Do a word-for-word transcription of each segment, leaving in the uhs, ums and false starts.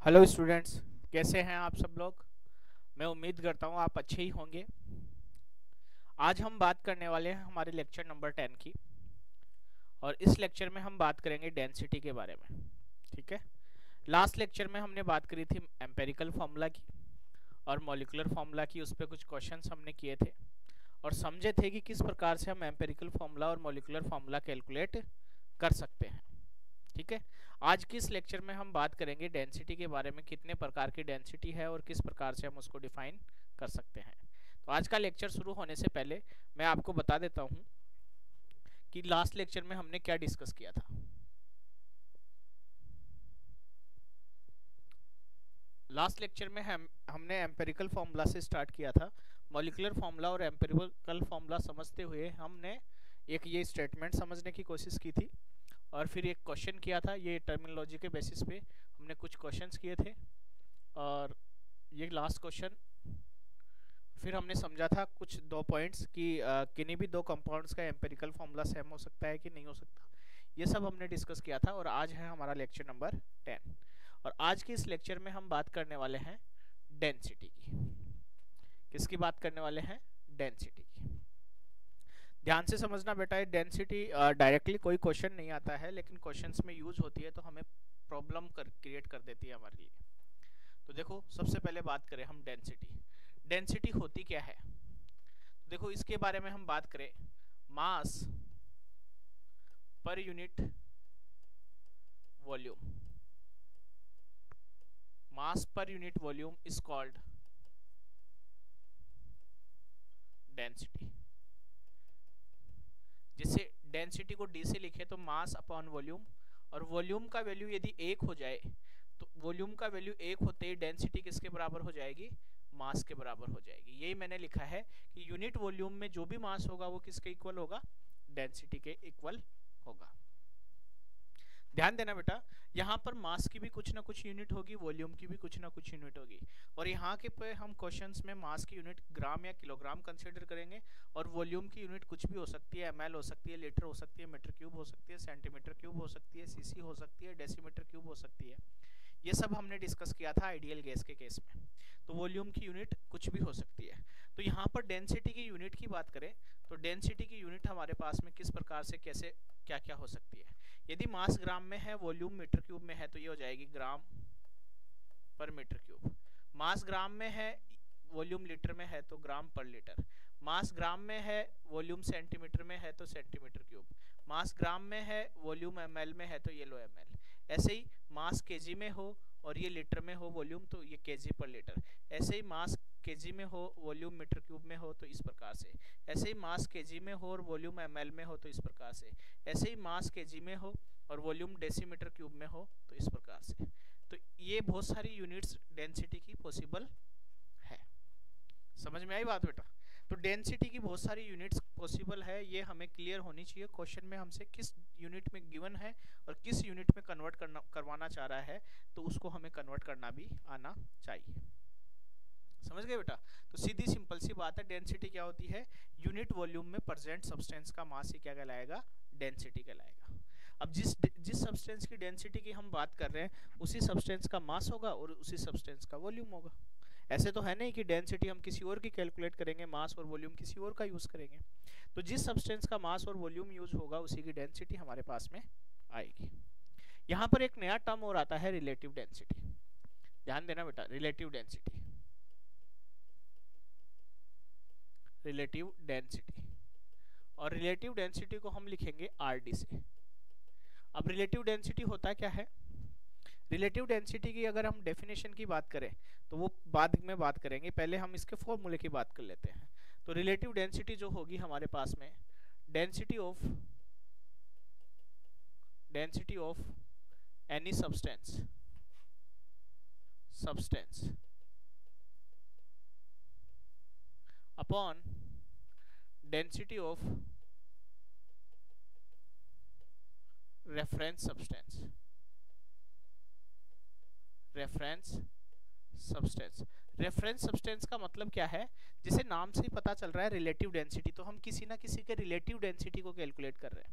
Hello students, कैसे हैं आप सब लोग। मैं उम्मीद करता हूँ आप अच्छे ही होंगे। आज हम बात करने वाले हैं हमारे लेक्चर नंबर टेन की, और इस लेक्चर में हम बात करेंगे डेंसिटी के बारे में। ठीक है। लास्ट लेक्चर में हमने बात करी थी एम्पेरिकल फार्मूला की और मॉलिक्यूलर फार्मूला की। उस पर कुछ क्वेश्चंस हमने किए थे और समझे थे कि किस प्रकार से हम एम्पेरिकल फार्मूला और मॉलिक्यूलर फार्मूला कैलकुलेट कर सकते हैं। ठीक है। आज की इस लेक्चर में हम बात करेंगे डेंसिटी के बारे में, कितने प्रकार की डेंसिटी है और किस प्रकार से हम उसको डिफाइन कर सकते हैं। तो आज का लेक्चर शुरू होने से पहले मैं आपको बता देता हूं कि लास्ट लेक्चर में हमने क्या डिस्कस किया था। लास्ट लेक्चर में हम हमने एम्पेरिकल फार्मूला से स्टार्ट किया था। मॉलिक्यूलर फार्मूला और एम्पेरिकल फार्मूला समझते हुए हमने एक ये स्टेटमेंट समझने की कोशिश की थी और फिर एक क्वेश्चन किया था। ये टर्मिनोलॉजी के बेसिस पे हमने कुछ क्वेश्चंस किए थे और ये लास्ट क्वेश्चन। फिर हमने समझा था कुछ दो पॉइंट्स कि किन्हीं भी दो कंपाउंड्स का एम्पेरिकल फार्मूला सेम हो सकता है कि नहीं हो सकता। ये सब हमने डिस्कस किया था और आज है हमारा लेक्चर नंबर टेन। और आज के इस लेक्चर में हम बात करने वाले हैं डेंसिटी की। किसकी बात करने वाले हैं? डेंसिटी की। ध्यान से समझना बेटा, ये डेंसिटी डायरेक्टली कोई क्वेश्चन नहीं आता है, लेकिन क्वेश्चंस में यूज होती है तो हमें प्रॉब्लम कर क्रिएट कर देती है हमारे लिए। तो देखो, सबसे पहले बात करें हम डेंसिटी। डेंसिटी होती क्या है? तो देखो, इसके बारे में हम बात करें, मास per unit volume. Mass per unit volume is called density. जिससे डेंसिटी को डी से लिखे तो मास अपॉन वॉल्यूम, और वॉल्यूम का वैल्यू यदि एक हो जाए तो वॉल्यूम का वैल्यू एक होते ही डेंसिटी किसके बराबर हो जाएगी? मास के बराबर हो जाएगी। यही मैंने लिखा है कि यूनिट वॉल्यूम में जो भी मास होगा वो किसके इक्वल होगा? डेंसिटी के इक्वल होगा। ध्यान देना बेटा, यहाँ पर मास की भी कुछ ना कुछ यूनिट होगी, वॉल्यूम की भी कुछ ना कुछ यूनिट होगी। और यहाँ के पे हम क्वेश्चंस में मास की यूनिट ग्राम या किलोग्राम कंसीडर करेंगे, और वॉल्यूम की यूनिट कुछ भी हो सकती है, एमएल हो सकती है, लीटर हो सकती है, मीटर क्यूब हो सकती है, सेंटीमीटर क्यूब हो सकती है, सीसी हो सकती है, डेसीमीटर क्यूब हो सकती है। ये सब हमने डिस्कस किया था आइडियल गैस के केस में। तो वॉल्यूम की यूनिट कुछ भी हो सकती है। तो यहाँ पर डेंसिटी की यूनिट की बात करें तो डेंसिटी की यूनिट हमारे पास में किस प्रकार से कैसे क्या क्या हो सकती है। यदि मास ग्राम में है, वॉल्यूम मीटर क्यूब में है, तो ये हो जाएगी ग्राम पर मीटर क्यूब। मास ग्राम में है, वॉल्यूम लीटर में है, तो ग्राम पर लीटर। मास ग्राम में है, वॉल्यूम सेंटीमीटर में है, तो सेंटीमीटर क्यूब। मास ग्राम में है, वॉल्यूम एमएल में है, तो ये लो एमएल। ऐसे ही मास केजी में हो और ये लीटर में हो वॉल्यूम, तो ये केजी पर लीटर। ऐसे ही मास केजी में हो, वॉल्यूम मीटर क्यूब में हो, तो इस प्रकार से। ऐसे ही मास केजी में हो और वॉल्यूम एमएल में हो, तो इस प्रकार से। ऐसे ही मास केजी में हो और वॉल्यूम डेसीमीटर क्यूब में हो, तो इस प्रकार से। तो ये बहुत सारी यूनिट्स डेंसिटी की पॉसिबल है। समझ में आई बात बेटा? तो डेंसिटी की बहुत सारी यूनिट्स पॉसिबल है, ये हमें क्लियर होनी चाहिए। क्वेश्चन में हमसे किस यूनिट में गिवन है और किस यूनिट में कन्वर्ट करना करवाना चाह रहा है, तो उसको हमें कन्वर्ट करना भी आना चाहिए। समझ गए बेटा? तो सीधी सिंपल सी बात है, डेंसिटी क्या होती है? यूनिट वॉल्यूम में प्रेजेंट सब्सटेंस का मास ही क्या कहलाएगा? डेंसिटी कहलाएगा। अब जिस जिस सब्सटेंस की डेंसिटी की हम बात कर रहे हैं उसी सब्सटेंस का मास होगा और उसी सब्सटेंस का वॉल्यूम होगा। ऐसे तो है नहीं कि डेंसिटी हम किसी और की कैलकुलेट करेंगे, मास और वॉल्यूम किसी और का यूज करेंगे। तो जिस सब्सटेंस का मास और वॉल्यूम यूज होगा उसी की डेंसिटी हमारे पास में आएगी। यहाँ पर एक नया टर्म और आता है, रिलेटिव डेंसिटी। ध्यान देना बेटा, रिलेटिव डेंसिटी। रिलेटिव डेंसिटी और रिलेटिव डेंसिटी को हम लिखेंगे आरडी से। अब रिलेटिव डेंसिटी होता क्या है? रिलेटिव डेंसिटी की अगर हम डेफिनेशन की बात करें तो वो बाद में बात करेंगे, पहले हम इसके फॉर्मूले की बात कर लेते हैं। तो रिलेटिव डेंसिटी जो होगी हमारे पास में, density of density of any substance substance upon density of reference substance. Reference substance reference substance का मतलब क्या है? जैसे नाम से ही पता चल रहा है रिलेटिव डेंसिटी, तो हम किसी ना किसी के रिलेटिव डेंसिटी को कैलकुलेट कर रहे हैं।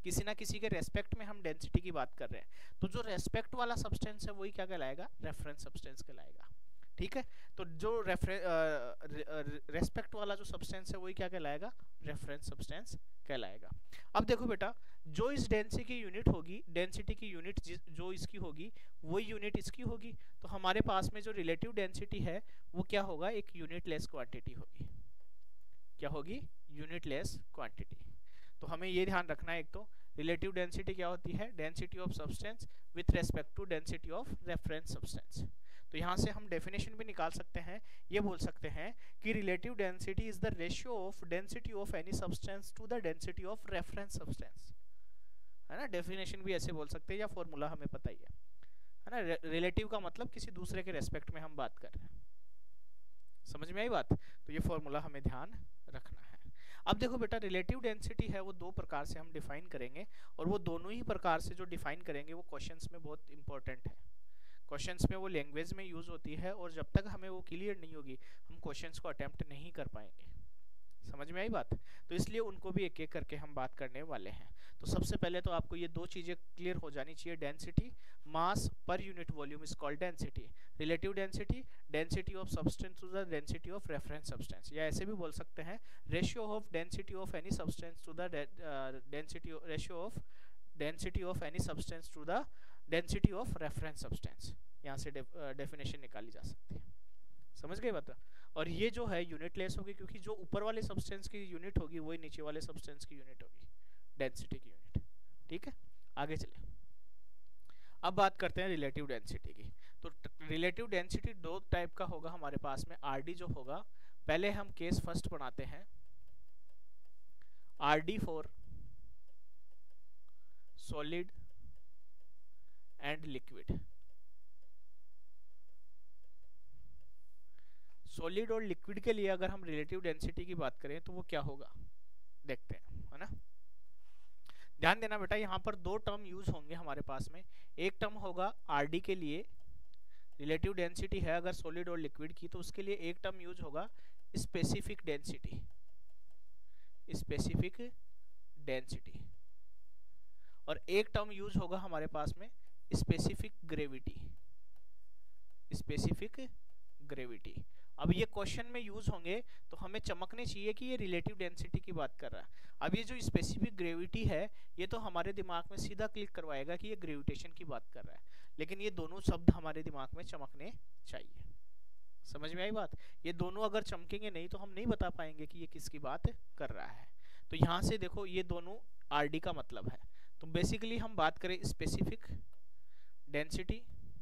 किसी ना किसी के रेस्पेक्ट में हम डेंसिटी की बात कर रहे हैं, तो जो रेस्पेक्ट वाला सब्सटेंस है वही क्या कहलाएगा, रेफरेंस सब्सटेंस कहलाएगा। ठीक है, तो जो रेस्पेक्ट वाला जो सब्सटेंस है वही क्या कहलाएगा, रेफरेंस सब्सटेंस कहलाएगा। अब देखो बेटा, जो इस डेंसिटी की यूनिट होगी, डेंसिटी की यूनिट जो इसकी होगी वही यूनिट इसकी होगी, तो हमारे पास में जो रिलेटिव डेंसिटी है वो क्या होगा, एक यूनिटलेस क्वांटिटी होगी। क्या होगी, यूनिटलेस क्वांटिटी। तो हमें ये ध्यान रखना है, एक तो रिलेटिव डेंसिटी क्या होती है, density of substance with respect to density of reference substance. तो यहाँ से हम डेफिनेशन भी निकाल सकते हैं, ये बोल सकते हैं कि relative density is the ratio of density of any substance to the density of reference substance, है ना। डेफिनेशन भी ऐसे बोल सकते हैं, या फॉर्मूला हमें पता ही है, है ना। रिलेटिव का मतलब किसी दूसरे के रेस्पेक्ट में हम बात कर रहे हैं, समझ में आई बात। तो ये फॉर्मूला हमें ध्यान रखना है। अब देखो बेटा, रिलेटिव डेंसिटी है वो दो प्रकार से हम डिफाइन करेंगे, और वो दोनों ही प्रकार से जो डिफाइन करेंगे वो क्वेश्चंस में बहुत इंपॉर्टेंट है। क्वेश्चंस में वो लैंग्वेज में यूज होती है, और जब तक हमें वो क्लियर नहीं होगी हम क्वेश्चंस को अटेम्प्ट नहीं कर पाएंगे। समझ में आई बात। तो इसलिए उनको भी एक एक करके हम बात करने वाले हैं। तो सबसे पहले तो आपको ये दो चीजें क्लियर हो जानी चाहिए, density, mass per unit volume is called density, relative density, density of substance to the density of reference substance, या ऐसे भी बोल सकते हैं ratio of density of any substance to the density, ratio of density of any substance to the density of reference substance. यहाँ से definition निकाली जा सकती है, समझ गए बात। और ये जो है यूनिटलेस होगी, क्योंकि जो ऊपर वाले सब्सटेंस की यूनिट होगी वही नीचे वाले सब्सटेंस की यूनिट होगी, डेंसिटी की यूनिट। ठीक है, आगे चले। अब बात करते हैं रिलेटिव डेंसिटी की। तो रिलेटिव डेंसिटी दो टाइप का होगा हमारे पास में। आरडी जो होगा, पहले हम केस फर्स्ट बनाते हैं, RD for solid and liquid. Solid और लिक्विड के लिए अगर हम रिलेटिव डेंसिटी की बात करें तो वो क्या होगा, देखते हैं, है ना। ध्यान देना बेटा, यहाँ पर दो टर्म यूज होंगे हमारे पास में। एक टर्म होगा आरडी के लिए, रिलेटिव डेंसिटी है अगर सॉलिड और लिक्विड की, तो उसके लिए एक टर्म यूज होगा स्पेसिफिक डेंसिटी, स्पेसिफिक डेंसिटी, और एक टर्म यूज होगा हमारे पास में स्पेसिफिक ग्रेविटी, स्पेसिफिक ग्रेविटी। अब ये क्वेश्चन में यूज होंगे तो हमें चमकने चाहिए कि ये रिलेटिव डेंसिटी की बात कर रहा है। अब ये जो स्पेसिफिक ग्रेविटी है ये तो हमारे दिमाग में सीधा क्लिक करवाएगा कि ये ग्रेविटेशन की बात कर रहा है, लेकिन ये दोनों शब्द हमारे दिमाग में चमकने चाहिए। समझ में आई बात। ये दोनों अगर चमकेंगे नहीं तो हम नहीं बता पाएंगे कि ये किसकी बात कर रहा है। तो यहाँ से देखो, ये दोनों आरडी का मतलब है। तो बेसिकली हम बात करें स्पेसिफिक डेंसिटी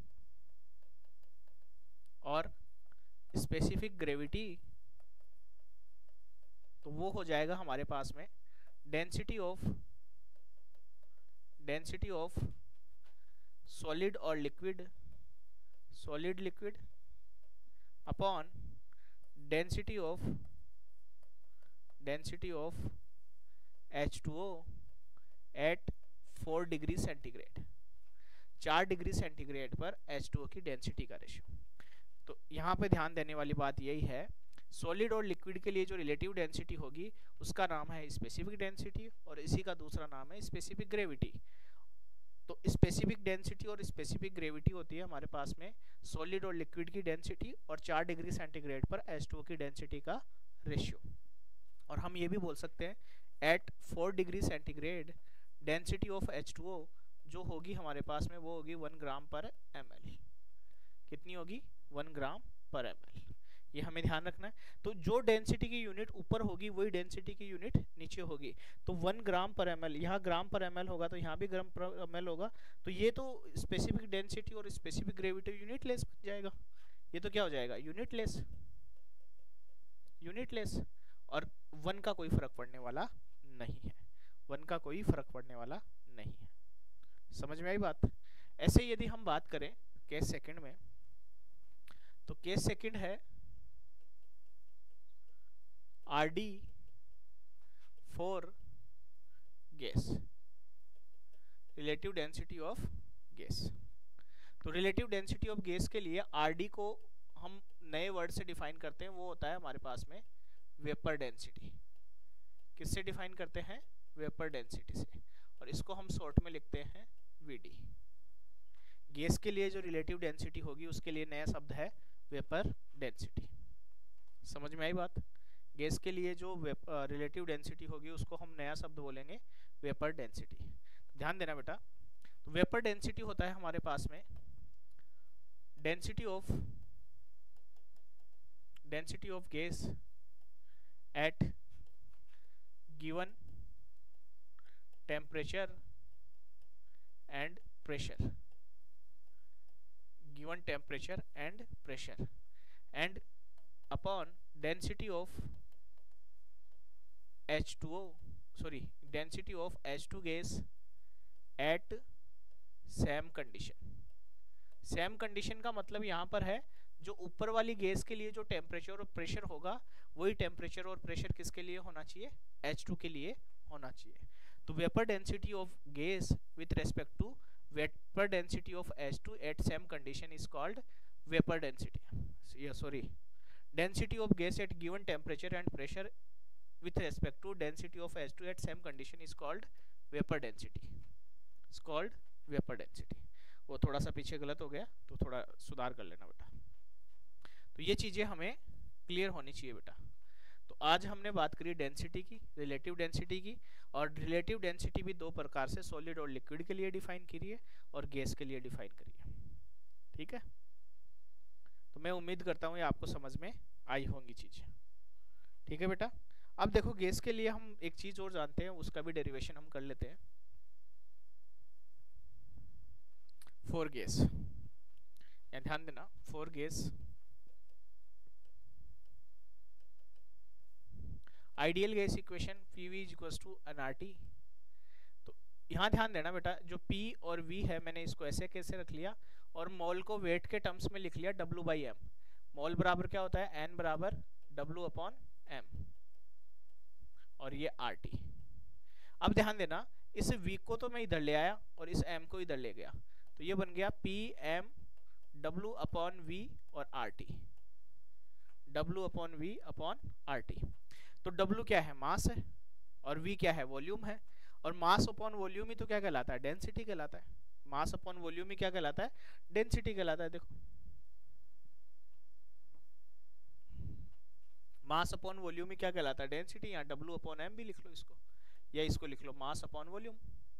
और स्पेसिफिक ग्रेविटी, तो वो हो जाएगा हमारे पास में density of density of solid और liquid, solid liquid upon density of density of H two O at four degree centigrade. चार डिग्री सेंटीग्रेड पर एच टू ओ की डेंसिटी का रेशियो। तो यहाँ पे ध्यान देने वाली बात यही है, सॉलिड और लिक्विड के लिए जो रिलेटिव डेंसिटी होगी उसका नाम है स्पेसिफिक डेंसिटी, और इसी का दूसरा नाम है स्पेसिफिक ग्रेविटी। तो स्पेसिफिक डेंसिटी और स्पेसिफिक ग्रेविटी होती है हमारे पास में सॉलिड और लिक्विड की डेंसिटी और चार डिग्री सेंटीग्रेड पर एच टू ओ की डेंसिटी का रेशियो। और हम ये भी बोल सकते हैं at four degree centigrade density of H two O जो होगी हमारे पास में वो होगी वन ग्राम पर एम एल। कितनी होगी, वन ग्राम पर एम एल। ये हमें ध्यान रखना है। तो जो डेंसिटी की यूनिट ऊपर होगी वही डेंसिटी की यूनिट नीचे होगी। तो वन ग्राम पर एम एल, यहाँ ग्राम पर एम एल होगा तो यहाँ भी ग्राम पर एम एल होगा। तो ये तो स्पेसिफिक डेंसिटी और स्पेसिफिक ग्रेविटी यूनिट लेस बन जाएगा। ये तो क्या हो जाएगा, यूनिट लेस, यूनिट लेस। और वन का कोई फर्क पड़ने वाला नहीं है, वन का कोई फर्क पड़ने वाला नहीं है। समझ में आई बात। ऐसे यदि हम बात करें केस सेकंड में, तो केस सेकंड है RD for gas, relative density of gas. तो रिलेटिव डेंसिटी ऑफ गैस के लिए आरडी को हम नए वर्ड से डिफाइन करते हैं, वो होता है हमारे पास में वेपर डेंसिटी। किससे डिफाइन करते हैं, वेपर डेंसिटी से। और इसको हम शॉर्ट में लिखते हैं वीडी। गैस के लिए जो रिलेटिव डेंसिटी होगी उसके लिए नया शब्द है वेपर डेंसिटी। समझ में आई बात? गैस के लिए जो रिलेटिव डेंसिटी होगी उसको हम नया शब्द बोलेंगे वेपर डेंसिटी। ध्यान देना बेटा, तो वेपर डेंसिटी होता है हमारे पास में density of density of gas at given temperature and pressure, given temperature and pressure, and upon density of H two O, sorry, density of H two gas at same condition। same condition का मतलब यहाँ पर है जो ऊपर वाली gas के लिए जो टेम्परेचर और प्रेशर होगा वही टेम्परेचर और प्रेशर किसके लिए होना चाहिए? H टू के लिए होना चाहिए। तो vapour density of gas with respect to vapour density of H two at same condition is called vapour density. Sorry, density of gas at given temperature and pressure with respect to density of H two at same condition is called vapour density. Is called vapour density. वो थोड़ा सा पीछे गलत हो गया तो थोड़ा सुधार कर लेना बेटा। तो ये चीजें हमें क्लियर होनी चाहिए बेटा। तो आज हमने बात करी डेंसिटी की, रिलेटिव डेंसिटी की, और रिलेटिव डेंसिटी भी दो प्रकार से सॉलिड और लिक्विड के लिए डिफाइन करी है और गैस के लिए डिफाइन करी है। ठीक है, तो मैं उम्मीद करता हूँ ये आपको समझ में आई होंगी चीजें। ठीक है बेटा, अब देखो गैस के लिए हम एक चीज और जानते हैं, उसका भी डेरिवेशन हम कर लेते हैं। फॉर गैस, ध्यान देना, for gas ideal gas equation P V is equals to N R T। तो यहाँ ध्यान देना बेटा, जो P और V है मैंने इसको ऐसे कैसे रख लिया और मोल को वेट के टर्म्स में लिख लिया W बाई एम। मोल बराबर क्या होता है? N बराबर W अपॉन M, और ये R T। अब ध्यान देना, इस V को तो मैं इधर ले आया और इस M को इधर ले गया, तो ये बन गया P M W upon V और R T, W upon V upon R T। तो W क्या है? मास है, और V क्या है? वॉल्यूम है, और मास अपॉन वॉल्यूम ही तो क्या कहलाता है? डेंसिटी कहलाता है। मास अपॉन वॉल्यूम ही क्या कहलाता है? डेंसिटी कहलाता है। देखो, मास अपॉन वॉल्यूम ही क्या कहलाता है? डेंसिटी। यहाँ W अपॉन M भी लिख लो इसको, या इसको लिख लो मास अपॉन वॉल्यूम।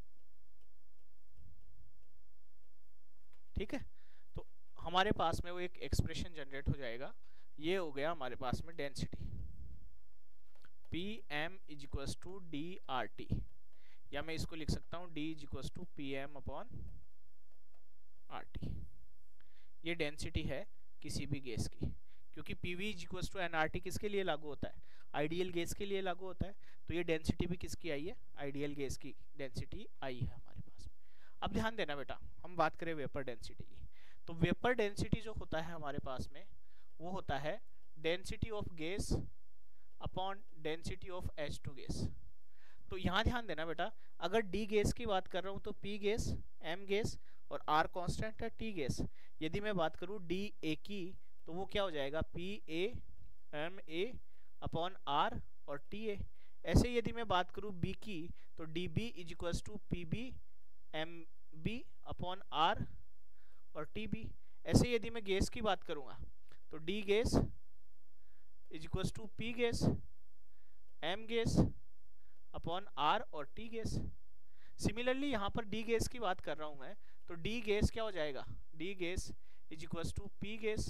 ठीक है, तो हमारे पास में वो एक एक्सप्रेशन जनरेट हो जाएगा। ये हो गया हमारे पास में density P M is equals to D R T, या मैं इसको लिख सकता हूँ D is equals to P M upon R T. ये डेंसिटी है किसी भी गैस की, क्योंकि P V is equals to N R T किसके लिए लागू होता है? आइडियल गैस के लिए लागू होता है। तो ये डेंसिटी भी किसकी आई है? आइडियल गैस की डेंसिटी आई है हमारे पास। अब ध्यान देना बेटा, हम बात करें वेपर डेंसिटी की, तो वेपर डेंसिटी जो होता है हमारे पास में वो होता है density of gas upon density of H two gas. तो यहाँ ध्यान देना बेटा, अगर D गैस की बात कर रहा हूँ तो P गैस, M गैस और R कांस्टेंट है, T गैस। यदि मैं बात करूँ D A की तो वो क्या हो जाएगा? P A M A upon R और T A। ऐसे यदि मैं बात करूँ B की तो D B is equals to P B M B upon R और T B। ऐसे यदि मैं गैस की बात करूँगा तो D gas is equals to P gas M gas upon R और T गैस। सिमिलरली यहाँ पर D गैस की बात कर रहा हूँ मैं, तो D गैस क्या हो जाएगा? D gas is equals to P gas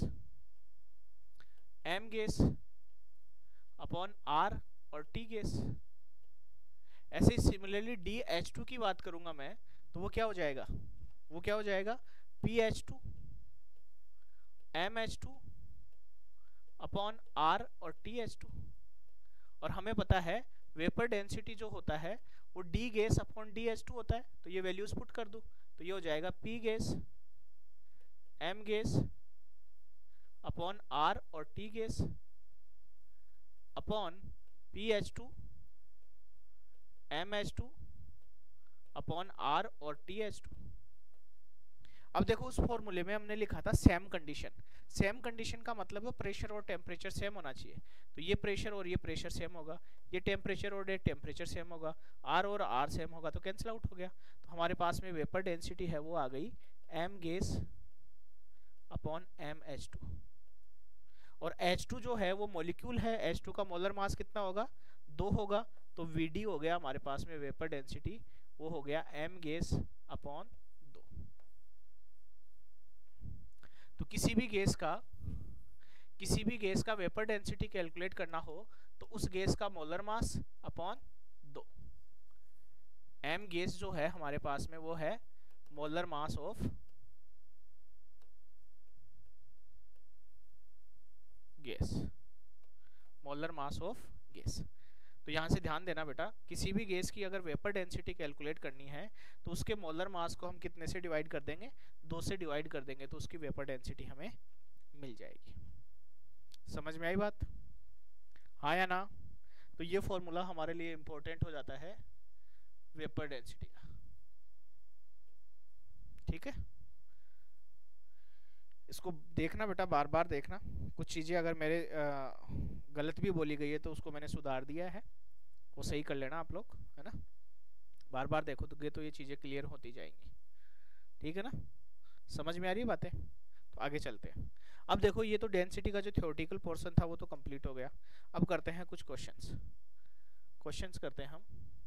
M gas upon R और T गैस। ऐसे सिमिलरली D H टू की बात करूंगा मैं तो वो क्या हो जाएगा? वो क्या हो जाएगा? P H two M H two upon R और T H टू। और हमें पता है वेपर डेंसिटी जो होता है वो D gas upon D H two होता है, तो ये वैल्यूज पुट कर दो, तो ये हो जाएगा P gas M gas upon R और T gas upon P H two M H two upon R और T H टू। अब देखो उस फॉर्मूले में हमने लिखा था सेम कंडीशन। सेम कंडीशन का मतलब है प्रेशर और टेम्परेचर सेम होना चाहिए। तो ये प्रेशर और ये प्रेशर सेम होगा, ये टेम्परेचर और ये टेम्परेचर सेम होगा, आर और आर सेम होगा, तो कैंसिल आउट हो गया। तो हमारे पास में वेपर डेंसिटी है वो आ गई M gas upon M H two. और एच टू जो है वो मॉलिक्यूल है, एच टू का मोलर मास कितना होगा, दो होगा। तो वी डी हो गया हमारे पास में वेपर डेंसिटी, वो हो गया एम गैस अपॉन दो। तो किसी भी गैस का किसी भी गैस का वेपर डेंसिटी कैलकुलेट करना हो तो उस गैस का मोलर मास अपॉन दो। एम गैस जो है हमारे पास में वो है molar mass of gas, molar mass of gas. तो यहां से ध्यान देना बेटा, किसी भी गैस की अगर वेपर डेंसिटी कैलकुलेट करनी है तो उसके मोलर मास को हम कितने से डिवाइड कर देंगे, दो से डिवाइड कर देंगे, तो उसकी वेपर डेंसिटी हमें मिल जाएगी। समझ में आई बात, हाँ या ना? तो ये फॉर्मूला हमारे लिए इंपॉर्टेंट हो जाता है वेपर डेंसिटी का, ठीक है। इसको देखना बेटा, बार बार देखना, कुछ चीजें अगर मेरे आ, गलत भी बोली गई है तो उसको मैंने सुधार दिया है, वो सही कर लेना आप लोग, है ना। बार बार देखो तो तो ये चीजें क्लियर होती जाएंगी, ठीक है ना। समझ में आ रही है बातें? तो आगे चलते हैं। अब देखो ये तो डेंसिटी का जो थ्योरेटिकल पोर्शन था वो तो कंप्लीट हो गया। अब करते हैं कुछ क्वेश्चंस क्वेश्चंस करते हैं हम।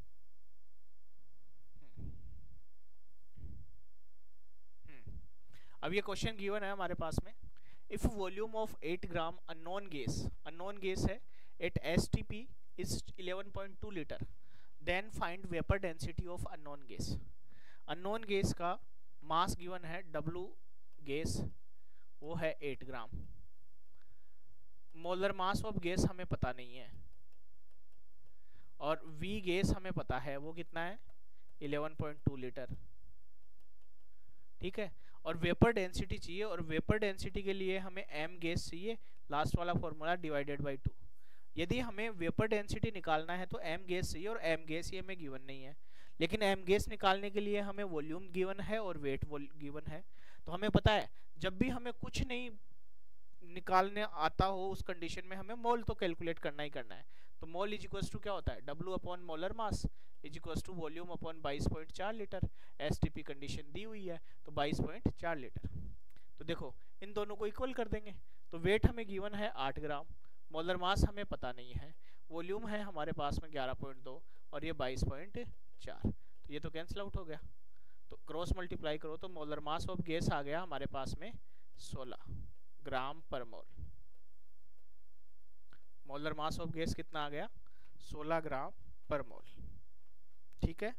अब ये क्वेश्चन गिवन है हमारे पास में, if volume of eight gram unknown gas, unknown gas है, at STP is eleven point two litre, then find vapour density of unknown gas. Unknown gas का मास गिवन है डब्ल्यू गैस, वो है eight gram. Molar mass of gas हमें पता नहीं है, और वी गैस हमें पता है वो कितना है, इलेवन पॉइंट टू लीटर, ठीक है। और वेपर डेंसिटी चाहिए, और वेपर डेंसिटी के लिए हमें एम गैस चाहिए, लास्ट वाला फॉर्मूला डिवाइडेड बाय टू। यदि हमें वेपर डेंसिटी निकालना है तो एम गैस चाहिए, और एम गैस ये हमें गिवन नहीं है। लेकिन एम गैस निकालने के लिए हमें वॉल्यूम गिवन है और वेट गिवन है। तो हमें पता है जब भी हमें कुछ नहीं निकालने आता हो उस कंडीशन में हमें मोल तो कैलकुलेट करना ही करना है। तो मोल इज इक्वल टू क्या होता है, W upon molar mass is equal to volume upon बाईस पॉइंट चार लीटर। एसटीपी कंडीशन दी हुई है तो बाईस पॉइंट चार लीटर। तो देखो इन दोनों को इक्वल कर देंगे। तो वेट हमें गिवन है आठ ग्राम, मोलर मास हमें पता नहीं है, वॉल्यूम है हमारे पास में ग्यारह पॉइंट दो, और ये बाईस पॉइंट चार। तो ये तो कैंसिल आउट हो गया। तो क्रॉस मल्टीप्लाई करो तो मोलर मास ऑफ गैस आ गया हमारे पास में सोलह ग्राम पर mole. Molar mass of gas कितना आ गया, सोलह ग्राम पर मोल, ठीक है।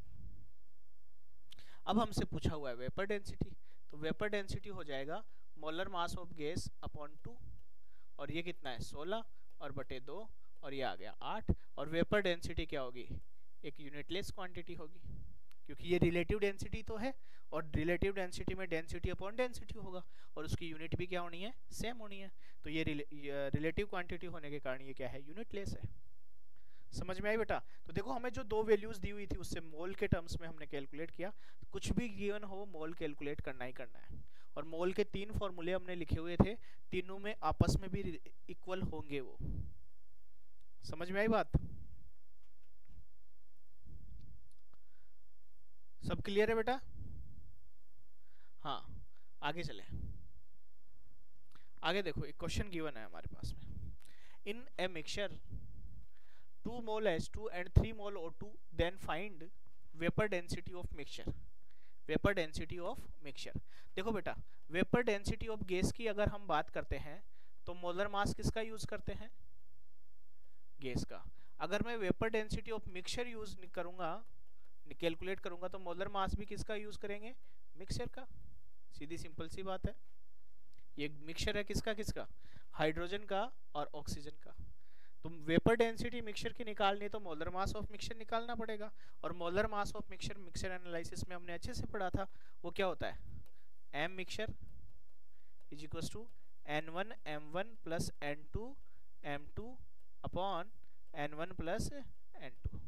अब हमसे पूछा हुआ है वेपर डेंसिटी, तो वेपर डेंसिटी हो जाएगा molar mass of gas upon two, और ये कितना है सोलह, और बटे दो, और ये आ गया आठ। और वेपर डेंसिटी क्या होगी, एक यूनिटलेस क्वांटिटी होगी, क्योंकि ये रिलेटिव डेंसिटी तो है, और रिलेटिव डेंसिटी में डेंसिटी अपॉन डेंसिटी होगा, और उसकी यूनिट भी क्या होनी है, सेम होनी है। तो ये रिलेटिव क्वांटिटी होने के कारण ये क्या है, यूनिटलेस है। समझ में आई बेटा? तो देखो हमें जो दो वैल्यूज दी हुई थी उससे मोल के टर्म्स में हमने कैलकुलेट किया। कुछ भी गिवन हो मोल कैलकुलेट करना ही करना है। और मोल के तीन फॉर्मूले हमने लिखे हुए थे, तीनों में आपस में भी इक्वल होंगे वो। समझ में आई बात? सब क्लियर है बेटा? हाँ आगे चले। आगे देखो एक क्वेश्चन गिवन है हमारे पास में, in a mixture two mole H two and three mole O two, then find vapor density of mixture। Vapour density of mixture. देखो बेटा वेपर डेंसिटी ऑफ गैस की अगर हम बात करते हैं तो मोलर मास किसका यूज करते हैं, गैस का। अगर मैं vapour density of mixture use करूंगा, कैलकुलेट करूंगा, तो मोलर मास भी किसका यूज करेंगे, मिक्सचर का। सीधी सिंपल सी बात है। ये मिक्सचर है किसका किसका, हाइड्रोजन का और ऑक्सीजन का। तो वेपर डेंसिटी मिक्सचर की निकालनी है तो मोलर मास ऑफ मिक्सचर निकालना पड़ेगा। और molar mass of mixture mixture analysis में हमने अच्छे से पढ़ा था, वो क्या होता है, M mixture is equal to N one M one plus N two M two upon N one plus N two.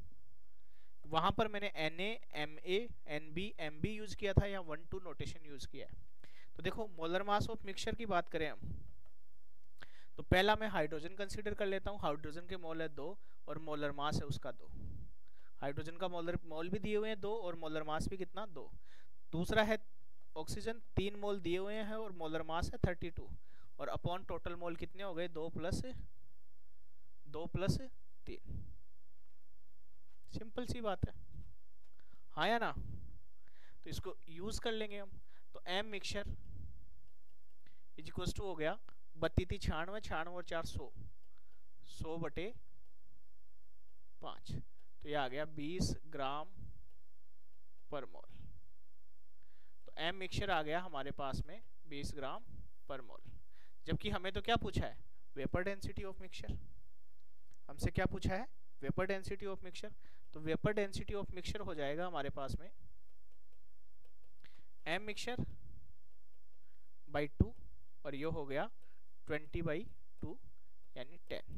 वहां पर मैंने N A M A N B M B use किया था या वन टू नोटेशन यूज किया है। तो देखो मोलर मास ऑफ मिक्सचर की बात करें हम, तो पहला मैं हाइड्रोजन कंसीडर कर लेता हूँ। हाइड्रोजन के मोल है दो और मोलर मास है उसका दो। हाइड्रोजन का मोलर मोल भी दिए हुए हैं दो और मोलर मास भी कितना, दो। दूसरा है ऑक्सीजन, तीन मोल दिए हुए हैं और मोलर मास है थर्टी टू, और अपॉन टोटल मोल कितने हो गए, दो प्लस दो प्लस तीन। सिंपल सी बात है, हाँ या ना। तो इसको यूज कर लेंगे हम। तो M mixture is equal to हो गया बत्तीस छियानवे, छियानवे और चार सौ, सौ बटे पाँच, तो ये आ गया बीस ग्राम पर मोल। तो एम मिक्सचर आ गया हमारे पास में बीस ग्राम पर मोल। जबकि हमें तो क्या पूछा है, वेपर डेंसिटी ऑफ मिक्सचर। हमसे क्या पूछा है, वेपर डेंसिटी ऑफ मिक्सचर। तो वेपर डेंसिटी ऑफ मिक्सचर हो जाएगा हमारे पास में एम मिक्सचर बाई टू, और ये हो गया ट्वेंटी बाई टू यानी टेन।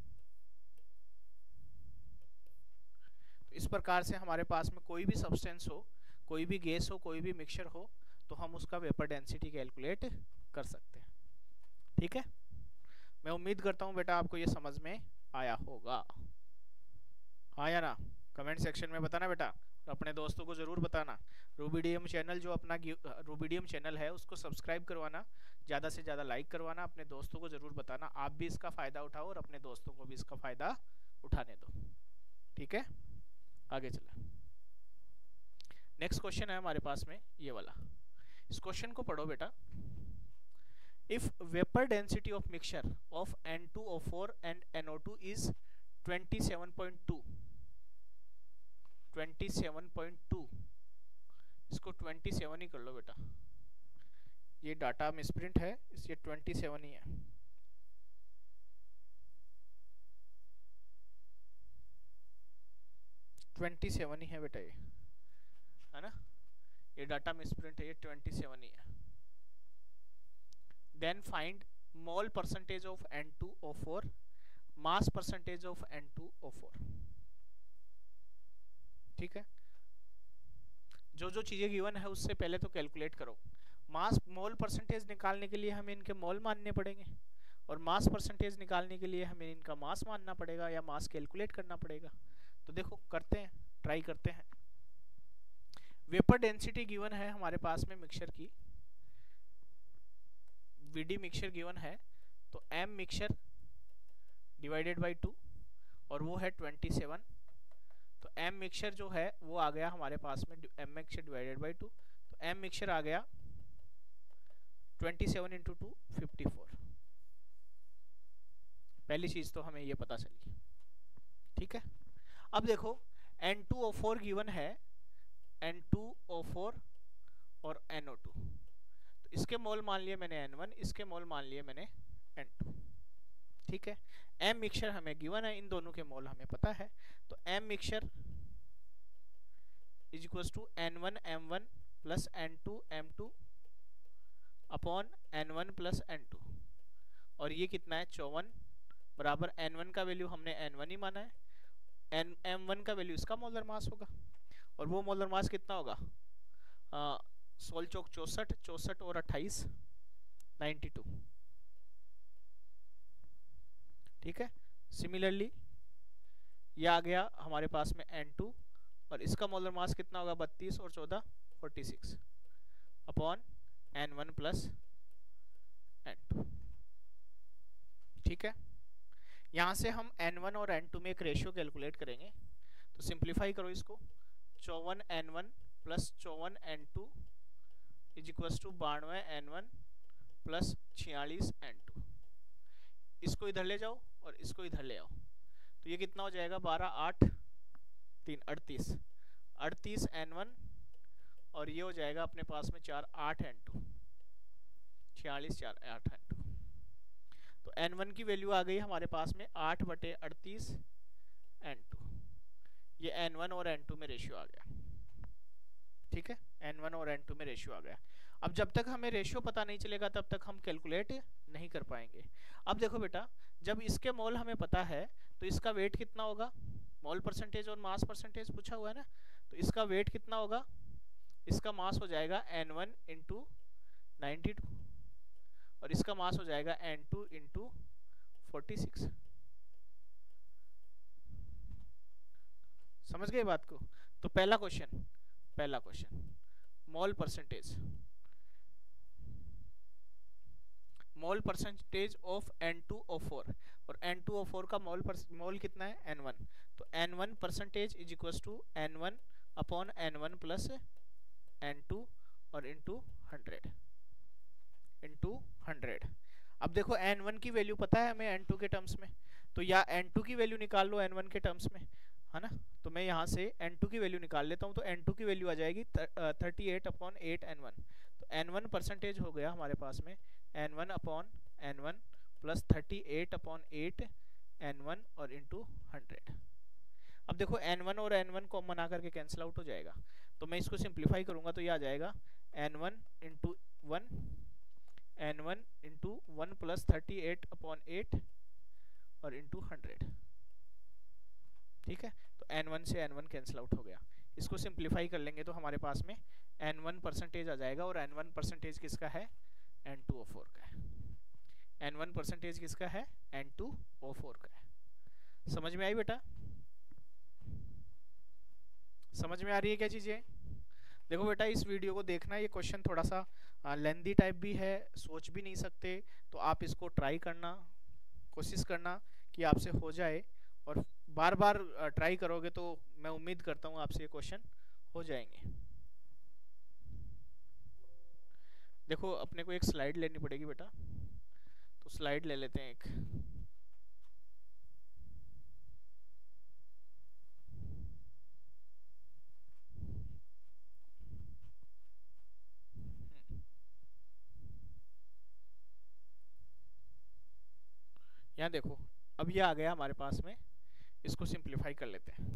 तो इस प्रकार से हमारे पास में कोई भी सब्सटेंस हो, कोई भी गैस हो, कोई भी मिक्सचर हो, तो हम उसका वेपर डेंसिटी कैलकुलेट कर सकते हैं। ठीक है, मैं उम्मीद करता हूं बेटा आपको ये समझ में आया होगा, हाँ या ना। कमेंट सेक्शन में बताना बेटा, और अपने दोस्तों को जरूर बताना। रूबीडियम चैनल जो अपना रूबीडियम चैनल है उसको सब्सक्राइब करवाना, ज़्यादा से ज़्यादा लाइक करवाना, अपने दोस्तों को जरूर बताना। आप भी इसका फ़ायदा उठाओ और अपने दोस्तों को भी इसका फ़ायदा उठाने दो। ठीक है, आगे चले। नेक्स्ट क्वेश्चन है हमारे पास में ये वाला। इस क्वेश्चन को पढ़ो बेटा। If vapour density of mixture of N two O four and N O two is twenty seven point two, twenty seven point two, इसको ट्वेंटी सेवन ही कर लो बेटा, ये डाटा मिसप्रिंट है इसलिए ट्वेंटी सेवन ही है। ट्वेंटी सेवन ही है बेटा, ये है ना, ये डाटा मिसप्रिंट है, ये ट्वेंटी सेवन ही है। Then find mole percentage of N two O four, mass percentage of N two O four. ठीक है, जो जो चीजें गिवन है उससे पहले तो कैलकुलेट करो। मास मोल परसेंटेज निकालने के लिए हमें इनके मोल मानने पड़ेंगे, और मास परसेंटेज निकालने के लिए हमें इनका मास मानना पड़ेगा या मास कैलकुलेट करना पड़ेगा। तो देखो करते हैं, ट्राई करते हैं। वेपर डेंसिटी गिवन है हमारे पास में मिक्सचर की, वीडी मिक्सचर गिवन है, तो M mixture divided by two, और वो है ट्वेंटी सेवन। तो एम मिक्सचर जो है वो आ गया हमारे पास में M mixture divided by two, तो एम मिक्सचर आ गया twenty seven into two fifty four. पहली चीज तो हमें ये पता चली। ठीक है, अब देखो N two O four given है, एन टू ओ फोर और एन ओ टू, तो इसके मोल मान लिए मैंने एन वन, इसके मोल मान लिए मैंने एन टू। ठीक है, एम मिक्सचर हमें गिवन है, इन दोनों के मोल हमें पता है। तो M mixture is equal to N one M one plus N two M two upon N one plus N two, और ये कितना है चौवन, बराबर एन वन का वैल्यू हमने एन वन ही माना है, एन एम वन का वैल्यू इसका मोलर मास होगा, और वो मोलर मास कितना होगा, सोल चौक चौसठ, चौसठ और अट्ठाईस नाइन्टी टू। ठीक है, सिमिलरली ये आ गया हमारे पास में एन टू, और इसका मोलर मास कितना होगा, बत्तीस और चौदह forty six upon N one plus N two. ठीक है, यहाँ से हम एन वन और एन टू में एक रेशियो कैलकुलेट करेंगे। तो सिंप्लीफाई करो इसको, चौवन एन वन प्लस चौवन N two is equal to बानवे एन वन प्लस छियालीस एन टू। इसको इधर ले जाओ और इसको इधर ले आओ, तो ये कितना हो जाएगा, बारह आठ तीन अड़तीस, अड़तीस एन वन, और ये हो जाएगा अपने पास में चार आठ एन टू, छियालीस चार आठ एन टू। तो एन वन की वैल्यू आ गई हमारे पास में आठ बटे अड़तीस एन टू, ये एन वन और एन टू में रेशियो आ गया। ठीक है, एन वन और एन टू में रेशियो आ गया। अब जब तक हमें रेशियो पता नहीं चलेगा तब तक हम कैलकुलेट नहीं कर पाएंगे। अब देखो बेटा, जब इसके मोल हमें पता है तो इसका वेट कितना होगा, मोल परसेंटेज और मास परसेंटेज पूछा हुआ है ना, तो इसका वेट कितना होगा, इसका मास हो जाएगा N one into ninety two, और इसका मास हो जाएगा N two into forty six. समझ गए बात को? तो पहला क्वेश्चन पहला question mole percentage mole percentage of N two O four, और एन टू ओ फोर का मोल मोल कितना है? N one. तो N one percentage is equal to N one upon N one plus N two और into hundred into hundred. अब देखो N one की value पता है हमें एन टू के टर्म्स में, तो या एन टू की वैल्यू निकाल लो एन वन के टर्म्स में, है ना। तो मैं यहाँ से एन टू की वैल्यू निकाल लेता हूँ, तो एन टू की वैल्यू आ जाएगी thirty eight upon eight N one. तो एन वन परसेंटेज हो गया हमारे पास में N one upon N one plus thirty eight upon eight N one और इंटू हंड्रेड। अब देखो एन वन और एन वन कॉमन आकर के कैंसिल आउट हो जाएगा, तो मैं इसको सिंप्लीफाई करूंगा तो ये आ जाएगा N one into one N one into one plus thirty eight upon eight और इंटू हंड्रेड। ठीक है, तो एन वन से एन वन कैंसिल आउट हो गया। इसको सिंप्लीफाई कर लेंगे तो हमारे पास में एन वन परसेंटेज आ जाएगा, और एन वन परसेंटेज किसका है? एन टू ओ फोर का है। एन वन परसेंटेज किसका है? एन टू ओ फोर का है। समझ में आई बेटा? समझ में आ रही है क्या चीजें? देखो बेटा इस वीडियो को देखना, ये क्वेश्चन थोड़ा सा लेंदी टाइप भी है, सोच भी नहीं सकते, तो आप इसको ट्राई करना, कोशिश करना कि आपसे हो जाए, और बार बार ट्राई करोगे तो मैं उम्मीद करता हूँ आपसे ये क्वेश्चन हो जाएंगे। देखो अपने को एक स्लाइड लेनी पड़ेगी बेटा, तो स्लाइड ले लेते हैं एक। यहाँ देखो अब ये आ गया हमारे पास में, इसको सिंप्लीफाई कर लेते हैं।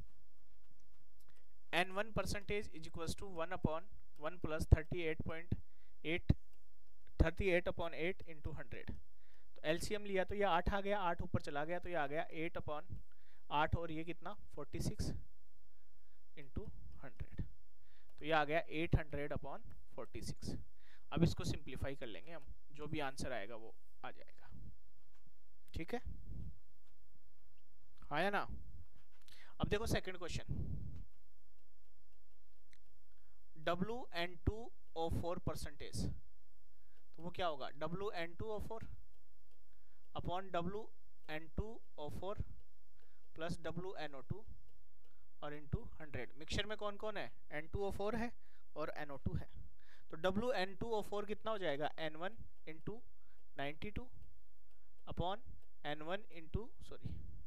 N one percentage is equal to one upon one plus thirty eight point eight thirty eight upon eight into hundred. तो एलसीएम लिया तो ये आठ आ गया, आठ ऊपर चला गया तो ये आ गया एट अपॉन आठ, और ये कितना फोर्टी सिक्स इंटू हंड्रेड, तो ये आ गया eight hundred upon forty six. अब इसको सिंप्लीफाई कर लेंगे हम, जो भी आंसर आएगा वो आ जाएगा। ठीक है, आया ना? अब देखो second question, W N two O four percentage, तो वो क्या होगा? W N two O four upon W N two O four plus W N O two और इंटू हंड्रेड। मिक्सचर में कौन कौन है? एन टू ओ फोर है और एन ओ टू है। तो W N two O four कितना हो जाएगा? N one into ninety two upon N one into sorry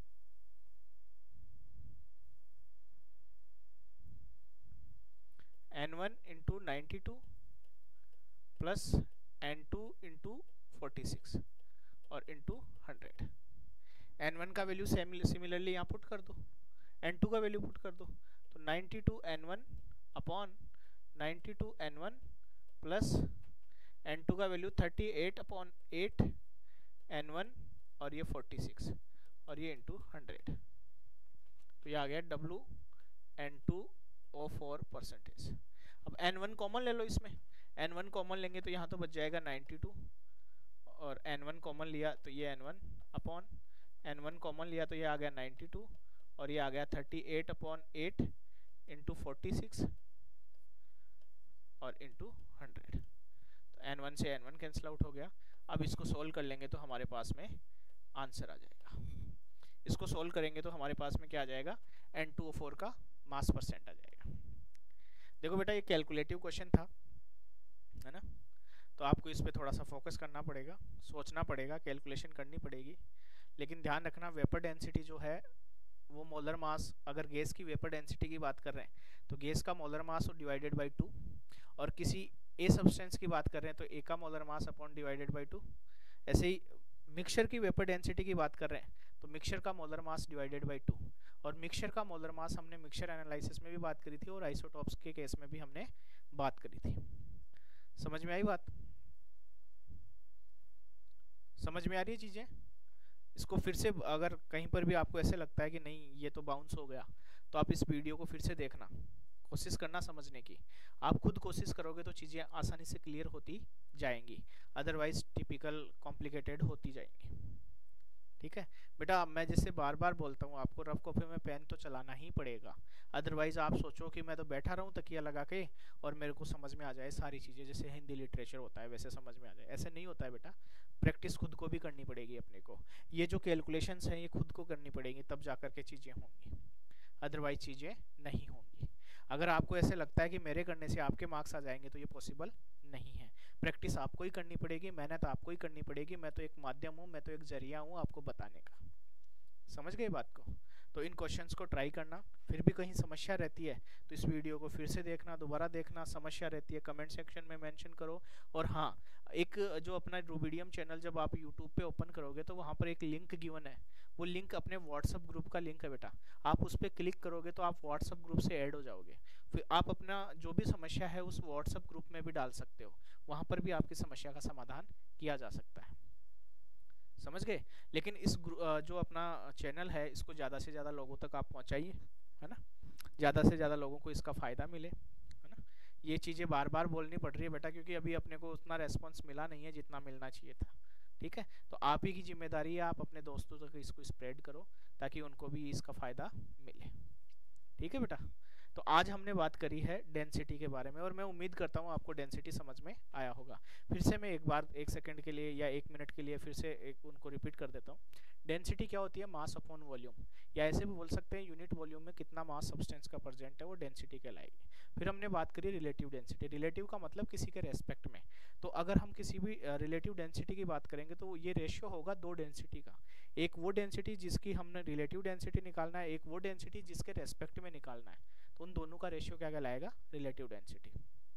N one into ninety two plus N two into forty six और into hundred. N one का value similarly यहाँ put कर दो, N two का value put कर दो, तो ninety two N one upon ninety two N one plus N two का value thirty eight upon eight N one और ये फोर्टी सिक्स और ये इंटू हंड्रेड। तो ये आ गया W N two O four percentage. अब एन वन कॉमन ले लो इसमें, एन वन कॉमन लेंगे तो यहाँ तो बच जाएगा नाइन्टी टू, और एन वन कॉमन लिया तो ये N one upon N one common लिया तो ये आ गया नाइन्टी टू और ये आ गया thirty eight upon eight into forty six और इंटू हंड्रेड। तो एन वन से एन वन कैंसिल आउट हो गया। अब इसको सोल्व कर लेंगे तो हमारे पास में आंसर आ जाएगा। इसको सोल्व करेंगे तो हमारे पास में क्या आ जाएगा? एन टू ओ फोर का मास परसेंट आ जाएगा। देखो बेटा ये कैलकुलेटिव क्वेश्चन था, है ना, तो आपको इस पे थोड़ा सा फोकस करना पड़ेगा, सोचना पड़ेगा, कैलकुलेशन करनी पड़ेगी। लेकिन ध्यान रखना वेपर डेंसिटी जो है वो मोलर मास, अगर गैस की वेपर डेंसिटी की बात कर रहे हैं तो गैस का मोलर मास और डिवाइडेड बाई टू, और किसी ए सब्सटेंस की बात कर रहे हैं तो ए का molar mass upon divided by two. ऐसे ही मिक्सचर की वेपर डेंसिटी की बात कर रहे हैं तो मिक्सचर का molar mass divided by two, और मिक्सचर का मोलर मास हमने मिक्सचर एनालिसिस में भी बात करी थी और आइसोटॉप्स के केस में भी हमने बात करी थी। समझ में आई बात? समझ में आ रही है चीजें? इसको फिर से अगर कहीं पर भी आपको ऐसे लगता है कि नहीं ये तो बाउंस हो गया, तो आप इस वीडियो को फिर से देखना, कोशिश करना समझने की। आप खुद कोशिश करोगे तो चीज़ें आसानी से क्लियर होती जाएंगी, अदरवाइज टिपिकल कॉम्प्लिकेटेड होती जाएंगी। ठीक है बेटा, मैं जैसे बार बार बोलता हूँ आपको, रफ कॉपी में पेन तो चलाना ही पड़ेगा, अदरवाइज आप सोचो कि मैं तो बैठा रहूँ तकिया लगा के और मेरे को समझ में आ जाए सारी चीज़ें, जैसे हिंदी लिटरेचर होता है वैसे समझ में आ जाए, ऐसे नहीं होता है बेटा। प्रैक्टिस खुद को भी करनी पड़ेगी अपने को, ये जो कैलकुलेशंस हैं ये खुद को करनी पड़ेगी, तब जाकर के चीज़ें होंगी, अदरवाइज चीज़ें नहीं होंगी। अगर आपको ऐसे लगता है कि मेरे करने से आपके मार्क्स आ जाएंगे तो ये पॉसिबल नहीं है। प्रैक्टिस आपको ही करनी पड़ेगी, मेहनत आपको ही करनी पड़ेगी, मैं तो एक माध्यम हूँ, मैं तो एक जरिया हूँ आपको बताने का। समझ गए बात को? तो इन क्वेश्चंस को ट्राई करना, फिर भी कहीं समस्या रहती है तो इस वीडियो को फिर से देखना, दोबारा देखना, समस्या रहती है कमेंट सेक्शन में मेंशन करो। और हाँ, एक जो अपना रूबीडियम चैनल जब आप यूट्यूब पे ओपन करोगे तो वहाँ पर एक लिंक गिवन है, वो लिंक अपने व्हाट्सअप ग्रुप का लिंक है बेटा, आप उस पर क्लिक करोगे तो आप व्हाट्सअप ग्रुप से ऐड हो जाओगे, फिर आप अपना जो भी समस्या है उस व्हाट्सअप ग्रुप में भी डाल सकते हो, वहाँ पर भी आपकी समस्या का समाधान किया जा सकता है। समझ गए? लेकिन इस जो अपना चैनल है इसको ज़्यादा से ज़्यादा लोगों तक आप पहुँचाइए, है ना, ज़्यादा से ज़्यादा लोगों को इसका फ़ायदा मिले, है ना। ये चीज़ें बार बार बोलनी पड़ रही है बेटा, क्योंकि अभी अपने को उतना रेस्पॉन्स मिला नहीं है जितना मिलना चाहिए था। ठीक है, तो आप ही की जिम्मेदारी है, आप अपने दोस्तों तक इसको स्प्रेड करो ताकि उनको भी इसका फ़ायदा मिले। ठीक है बेटा, तो आज हमने बात करी है डेंसिटी के बारे में, और मैं उम्मीद करता हूँ आपको डेंसिटी समझ में आया होगा। फिर से मैं एक बार एक सेकंड के लिए या एक मिनट के लिए फिर से एक उनको रिपीट कर देता हूँ। डेंसिटी क्या होती है? मास अपॉन वॉल्यूम, या ऐसे भी बोल सकते हैं यूनिट वॉल्यूम में कितना मास सब्सटेंस का प्रेजेंट है वो डेंसिटी कहलाएगी। फिर हमने बात करी रिलेटिव डेंसिटी, रिलेटिव का मतलब किसी के रेस्पेक्ट में। तो अगर हम किसी भी रिलेटिव डेंसिटी की बात करेंगे तो ये रेशियो होगा दो डेंसिटी का, एक वो डेंसिटी जिसकी हमने रिलेटिव डेंसिटी निकालना है, एक वो डेंसिटी जिसके रेस्पेक्ट में निकालना है, तो उन दोनों का रेशियो क्या कहलाएगा? Relative density.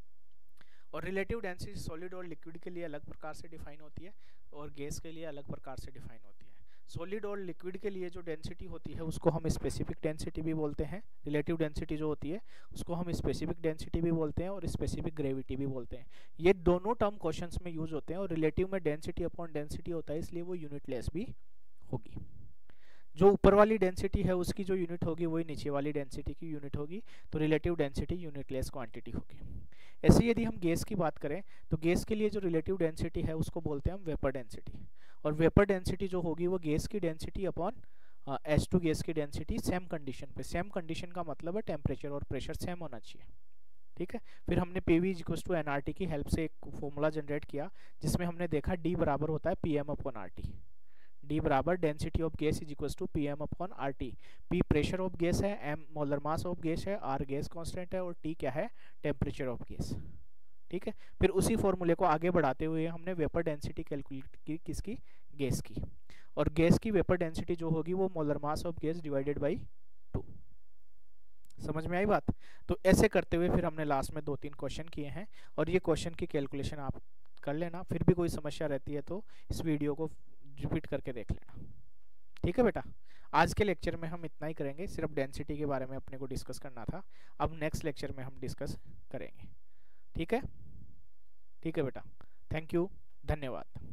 और रिलेटिव डेंसिटी सॉलिड और लिक्विड के लिए अलग प्रकार से डिफाइन होती है और गैस के लिए अलग प्रकार से डिफाइन होती है। सॉलिड और लिक्विड के लिए जो डेंसिटी होती है उसको हम स्पेसिफिक डेंसिटी भी बोलते हैं, रिलेटिव डेंसिटी जो होती है उसको हम स्पेसिफिक डेंसिटी भी बोलते हैं और स्पेसिफिक ग्रेविटी भी बोलते हैं। ये दोनों टर्म क्वेश्चंस में यूज होते हैं, और रिलेटिव में डेंसिटी अपॉन डेंसिटी होता है, इसलिए वो यूनिटलेस भी होगी। जो ऊपर वाली डेंसिटी है उसकी जो यूनिट होगी वही नीचे वाली डेंसिटी की यूनिट होगी, तो रिलेटिव डेंसिटी यूनिटलेस क्वांटिटी होगी। ऐसे यदि हम गैस की बात करें तो गैस के लिए जो रिलेटिव डेंसिटी है उसको बोलते हैं हम वेपर डेंसिटी, और वेपर डेंसिटी जो होगी वो गैस की density upon H two gas की डेंसिटी सेम कंडीशन पे। सेम कंडीशन का मतलब है टेम्परेचर और प्रेशर सेम होना चाहिए। ठीक है, फिर हमने P V equals to N R T की हेल्प से एक फॉर्मूला जनरेट किया जिसमें हमने देखा डी बराबर होता है P M upon R T. D बराबर density of gas is equals to P M upon R T. P pressure of gas है, M molar mass of gas है, आर गैस कांस्टेंट है और टी क्या है? Temperature of gas. ठीक है, फिर उसी फॉर्मूले को आगे बढ़ाते हुए हमने वेपर डेंसिटी कैलकुलेट की, किसकी? गैस की। और गैस की वेपर डेंसिटी जो होगी वो molar mass of gas divided by two. समझ में आई बात? तो ऐसे करते हुए फिर हमने लास्ट में दो तीन क्वेश्चन किए हैं, और ये क्वेश्चन की कैलकुलेशन आप कर लेना, फिर भी कोई समस्या रहती है तो इस वीडियो को रिपीट करके देख लेना। ठीक है बेटा, आज के लेक्चर में हम इतना ही करेंगे, सिर्फ डेंसिटी के बारे में अपने को डिस्कस करना था। अब नेक्स्ट लेक्चर में हम डिस्कस करेंगे। ठीक है, ठीक है बेटा, थैंक यू, धन्यवाद।